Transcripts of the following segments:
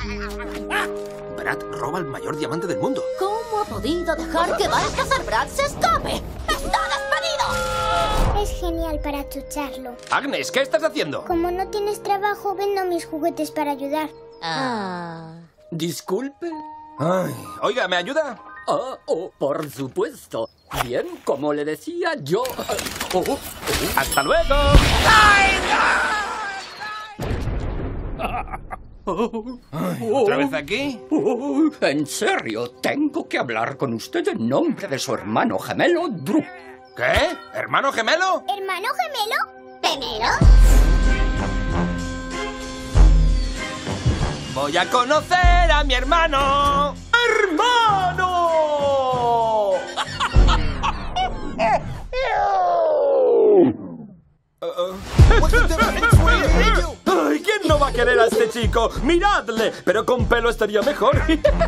Brad roba el mayor diamante del mundo. ¿Cómo ha podido dejar que Baltasar Brad se escape? ¡Está despedido! Es genial para chucharlo. Agnes, ¿qué estás haciendo? Como no tienes trabajo, vendo mis juguetes para ayudar. Disculpe. Ay, oiga, ¿me ayuda? Por supuesto. Bien, como le decía yo... ¡Hasta luego! ¿Otra vez aquí? En serio, tengo que hablar con usted en nombre de su hermano gemelo, Drew. ¿Qué? ¿Hermano gemelo? ¿Hermano gemelo? ¿Gemelo? Voy a conocer a mi hermano. ¡Hermano! ¡Ay, quién no va a querer a este chico! ¡Miradle! Pero con pelo estaría mejor.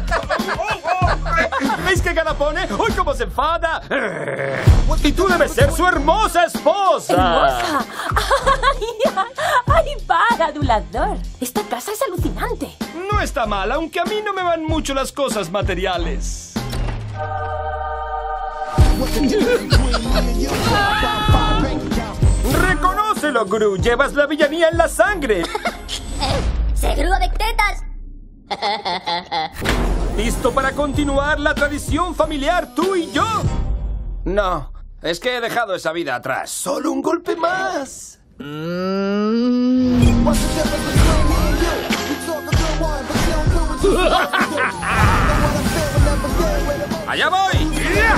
¿Veis qué cara pone? ¡Uy, cómo se enfada! ¡Y tú debes ser su hermosa esposa! ¡Hermosa! ¡Ay, para, adulador! Esta casa es alucinante. No está mal, aunque a mí no me van mucho las cosas materiales. ¡Reconócelo, Gru! ¡Llevas la villanía en la sangre! ¡Seguro de tetas! ¿Listo para continuar la tradición familiar, tú y yo? No, es que he dejado esa vida atrás. ¡Solo un golpe más! ¡Allá voy!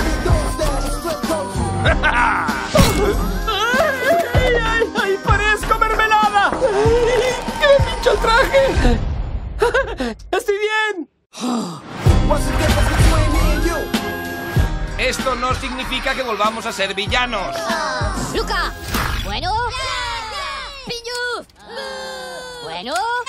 ¡Ay, parezco mermelada! ¡Qué pincho traje! ¡Estoy bien! Esto no significa que volvamos a ser villanos. ¡Luca! Bueno. ¡Piñu! Bueno.